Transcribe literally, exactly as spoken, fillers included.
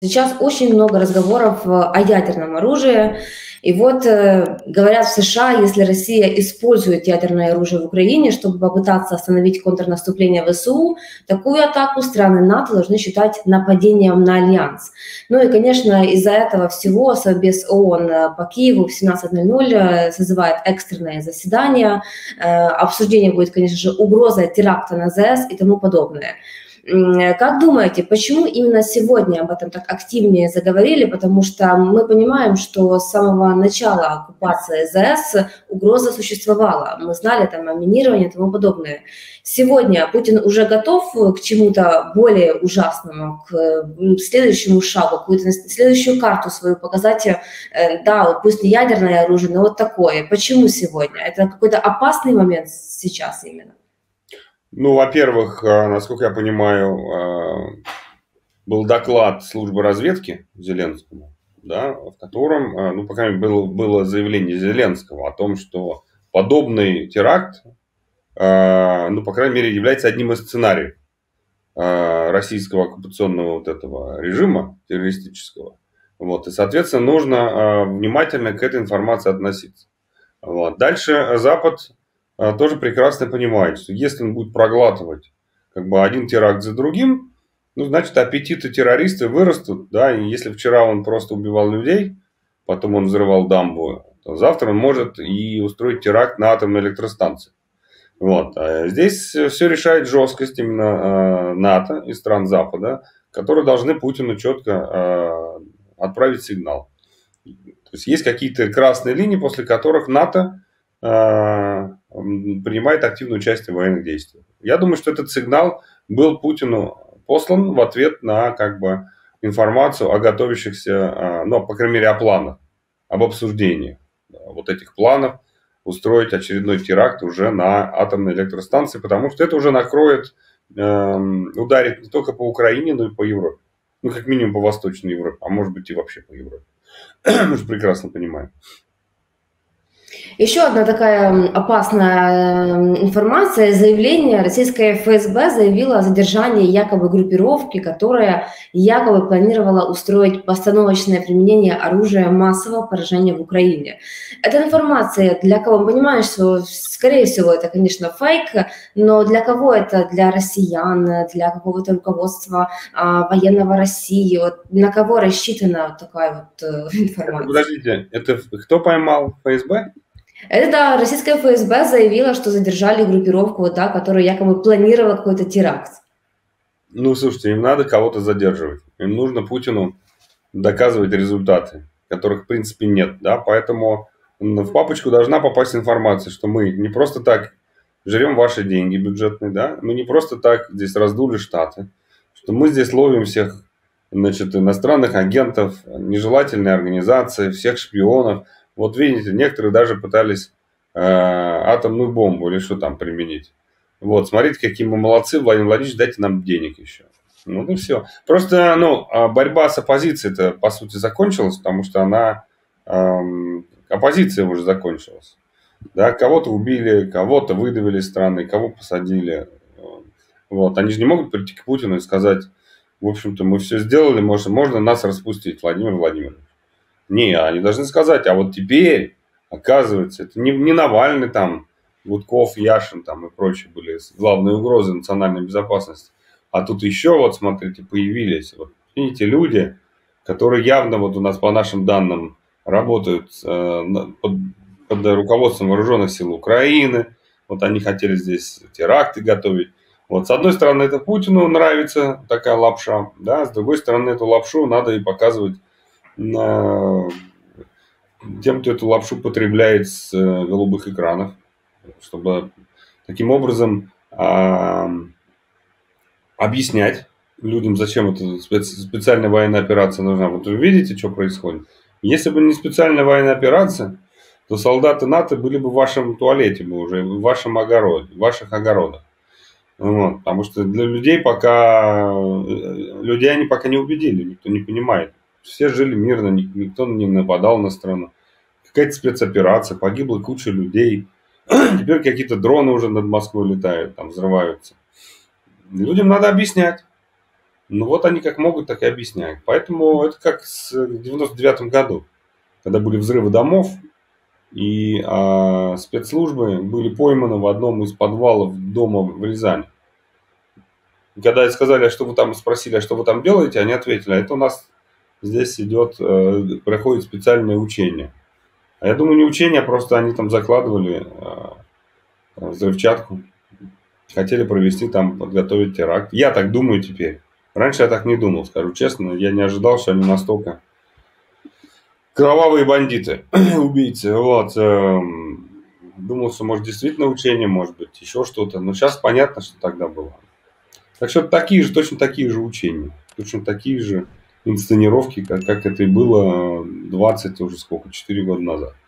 Сейчас очень много разговоров э, о ядерном оружии. И вот э, говорят в США, если Россия использует ядерное оружие в Украине, чтобы попытаться остановить контрнаступление ВСУ, такую атаку страны НАТО должны считать нападением на альянс. Ну и, конечно, из-за этого всего Совбез ООН по Киеву в семнадцать ноль ноль э, созывает экстренное заседание. Э, Обсуждение будет, конечно же, угроза теракта на ЗАЭС и тому подобное. Как думаете, почему именно сегодня об этом так активнее заговорили? Потому что мы понимаем, что с самого начала оккупации ЗАЭС угроза существовала. Мы знали там о минировании и тому подобное. Сегодня Путин уже готов к чему-то более ужасному, к следующему шагу, какую-то следующую карту свою показать. Да, вот пусть не ядерное оружие, но вот такое. Почему сегодня? Это какой-то опасный момент сейчас именно? Ну, во-первых, э, насколько я понимаю, э, был доклад службы разведки Зеленскому, да, в котором, э, ну, по крайней мере, было, было заявление Зеленского о том, что подобный теракт, э, ну, по крайней мере, является одним из сценариев э, российского оккупационного вот этого режима террористического. Вот, и, соответственно, нужно э, внимательно к этой информации относиться. Вот. Дальше Запад э, тоже прекрасно понимает, что если он будет проглатывать как бы один теракт за другим, ну, значит, аппетиты террористов вырастут, да, и если вчера он просто убивал людей, потом он взрывал дамбу, то завтра он может и устроить теракт на атомной электростанции. Вот. А здесь все решает жесткость именно э, НАТО и стран Запада, которые должны Путину четко э, отправить сигнал. То есть есть какие-то красные линии, после которых НАТО э, принимает активное участие в военных действиях. Я думаю, что этот сигнал был Путину послан в ответ на как бы информацию о готовящихся, э, ну, по крайней мере, о планах, об обсуждении да, вот этих планов устроить очередной теракт уже на атомной электростанции, потому что это уже накроет, э, ударит не только по Украине, но и по Европе. Ну, как минимум по Восточной Европе, а может быть и вообще по Европе. Мы же прекрасно понимаем. Еще одна такая опасная информация, заявление. Российская ФСБ заявила о задержании якобы группировки, которая якобы планировала устроить постановочное применение оружия массового поражения в Украине. Эта информация для кого? Понимаешь, что скорее всего это, конечно, фейк, но для кого это? Для россиян, для какого-то руководства а, военного России? Вот на кого рассчитана вот такая вот э, информация? Подождите, это кто поймал ФСБ? Это да, российская ФСБ заявила, что задержали группировку, да, которая якобы планировала какой-то теракт. Ну, слушайте, им надо кого-то задерживать. Им нужно Путину доказывать результаты, которых, в принципе, нет. Да? Поэтому в папочку должна попасть информация, что мы не просто так жрем ваши деньги бюджетные, да? Мы не просто так здесь раздули Штаты, что мы здесь ловим всех, значит, иностранных агентов, нежелательные организации, всех шпионов. Вот видите, некоторые даже пытались э, атомную бомбу или что там применить. Вот, смотрите, какие мы молодцы, Владимир Владимирович, дайте нам денег еще. Ну, и все. Просто, ну, борьба с оппозицией-то, по сути, закончилась, потому что она, эм, оппозиция уже закончилась. Да, кого-то убили, кого-то выдавили из страны, кого посадили. Вот, они же не могут прийти к Путину и сказать, в общем-то, мы все сделали, можно, можно нас распустить, Владимир Владимирович. Не, они должны сказать, а вот теперь, оказывается, это не, не Навальный там, Гудков, Яшин там и прочие были главные угрозы национальной безопасности. А тут еще, вот смотрите, появились, вот, видите, люди, которые явно, вот у нас по нашим данным, работают э, под, под руководством вооруженных сил Украины. Вот они хотели здесь теракты готовить. Вот с одной стороны, это Путину нравится такая лапша, да, с другой стороны, эту лапшу надо и показывать тем, кто эту лапшу потребляет с голубых экранов, чтобы таким образом а, объяснять людям, зачем эта специальная военная операция нужна. Вот вы видите, что происходит? Если бы не специальная военная операция, то солдаты НАТО были бы в вашем туалете, бы уже, в вашем огороде, в ваших огородах. Вот, потому что для людей пока, людей они пока не убедили, никто не понимает. Все жили мирно, никто не нападал на страну. Какая-то спецоперация, погибла куча людей. Теперь какие-то дроны уже над Москвой летают, там взрываются. Людям надо объяснять. Ну вот они как могут, так и объясняют. Поэтому это как в девяносто девятом году, когда были взрывы домов, и а, спецслужбы были пойманы в одном из подвалов дома в Рязани. И когда сказали, а что вы там, спросили, а что вы там делаете, они ответили, а это у нас здесь идет, э, проходит специальное учение. А я думаю, не учение, а просто они там закладывали э, взрывчатку. Хотели провести там, подготовить теракт. Я так думаю теперь. Раньше я так не думал, скажу честно. Я не ожидал, что они настолько кровавые бандиты, убийцы. Вот. Думал, что может действительно учение, может быть, еще что-то. Но сейчас понятно, что тогда было. Так что такие же, точно такие же учения. Точно такие же инсценировки, как, как это и было двадцать, уже сколько, четыре года назад.